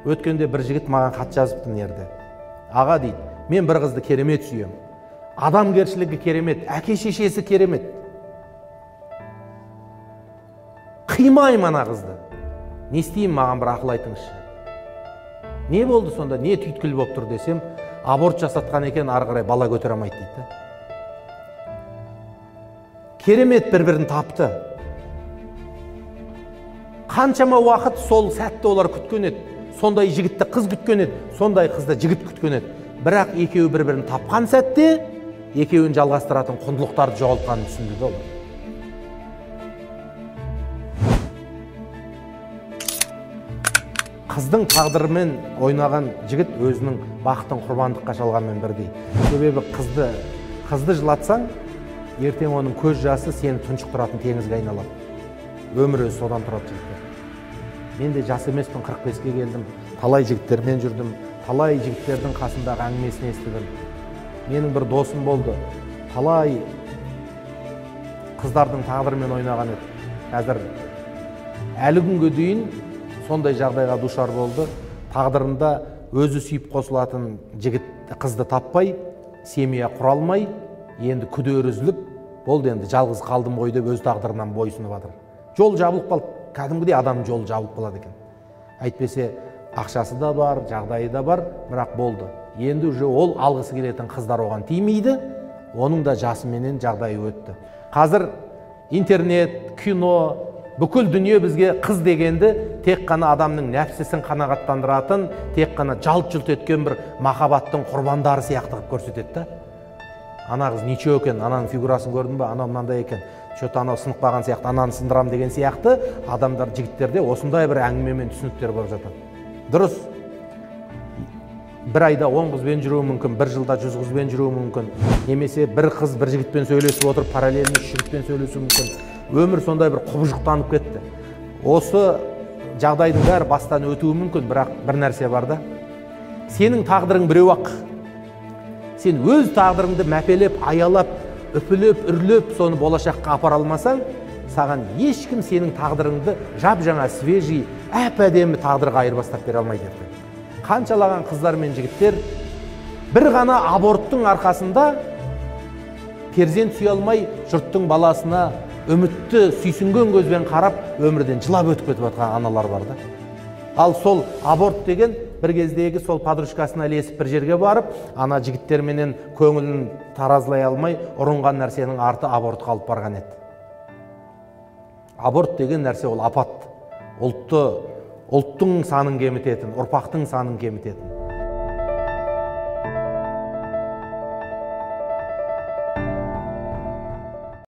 Өткенде бір жігіт маған хат жазыпты мына жерде. Аға дейді, мен бір қызды керемет сүйем. Адамгершілігі керемет, әке шешесі керемет. Қимайым ана қызды. Не істеймін, маған бір ақыл айтыңызшы. Не болды сонда, не түйткіл болып тұр десем, аборт жасатқан екен, ары қарай бала көтере алмайды дейді. Керемет бір-бірін тапты. Қаншама уақыт сол сәтті олар күткен еді. Сондай жігітті қыз күткен еді, сондай қызды жігіт күткен еді. Бірақ екеуі бір-бірін тапқан сәтте, екеуін жалғастыратын құндылықтарды жоғалтқанын түсінді де олар. Қыздың тағдырымен ойнаған жігіт өзінің бақытын құрбандыққа шалғанмен бірдей. Себебі қызды жылатсаң, ертең оның көз жасы сені тұншықтыратын теңізге айналады. Өмір өзі содан тұрады жігіттер. Мен де жас емеспін, 45-ке келдім. Талай жігіттермен жүрдім. Талай жігіттердің қасындағы әңгімесін естідім. Менің бір досым болды. Талай қыздардың тағдырымен ойнаған еді. Қазір әлі күнге дейін сондай жағдайға душар болды. Тағдырында өзі сүйіп қосылатын жігіт қызды таппай, семья құра алмай, енді күдері үзіліп, болды енді жалғыз қалдым ғой деп өз тағдырынан бойсынып жатыр. Жол жабылып қалды. Кәдімгідей адамның жолы жабылып қалады екен. Әйтпесе ақшасы да бар, жағдайы да бар, бірақ болды. Енді уже ол алғысы келетін қыздар оған тимейді, оның да жасыменен жағдайы өтті. Қазір интернет, кино, бүкіл дүние бізге қыз дегенді тек қана адамның нәпсісін қанағаттандыратын, тек қана жалт-жұлт еткен бір махаббаттың құрбандары сияқты қылып көрсетеді. Ана қыз ничего екен, ананың фигурасын көрдің бе, анау мынандай екен, что-то анау сынып қалған сияқты, ананы сындырам деген сияқты адамдар, жігіттерде осындай бір әңгімемен түсініктер болып жатады. Дұрыс. Бір айда 10 қызбен жүруі мүмкін, бір жылда 100 қызбен жүруі мүмкін. Немесе бір қыз бір жігітпен сөйлесіп отырып, параллельно 3 жігітпен сөйлесуі мүмкін. Өмір сондай бір құбыжықтанып кетті. Осы жағдайдың бәрі бастан өтуі мүмкін, бірақ бір нәрсе бар да. Сенің тағдырың біреу-ақ. Сен өз тағдырыңды мәпелеп, аялап, үпілеп, үрлеп, соны болашаққа апара алмасаң, саған ешкім сенің тағдырыңды жап-жаңа, свежий, әп-әдемі тағдырға айырбастап бере алмайды. Қаншалаған қыздар мен жігіттер бір ғана аборттың арқасында перзент сүйе алмай, жұрттың баласына үмітті, сүйсінген көзбен қарап, өмірден жылап өтіп кетіп жатқан аналар бар да. Ал сол аборт деген бір кездегі сол подружкасына ілесіп бір жерге барып, ана жігіттерменен көңілін таразылай алмай, ұрынған нәрсенің арты абортқа алып барған еді. Аборт деген нәрсе ол апат. Ұлттың санын кемітетін, ұрпақтың санын кемітетін.